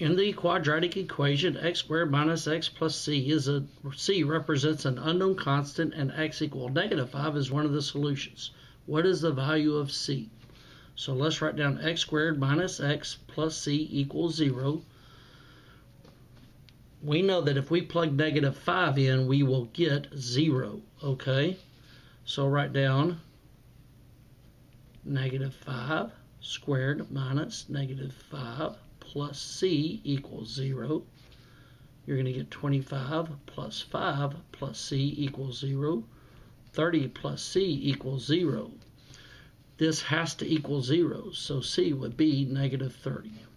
In the quadratic equation, x squared minus x plus c represents an unknown constant, and x equal -5 is one of the solutions. What is the value of c? So let's write down x squared minus x plus c equals 0. We know that if we plug -5 in, we will get 0, okay? So write down -5 squared minus -5 plus c equals 0. You're going to get 25 plus 5 plus c equals 0. 30 plus c equals 0. This has to equal 0, so c would be -30.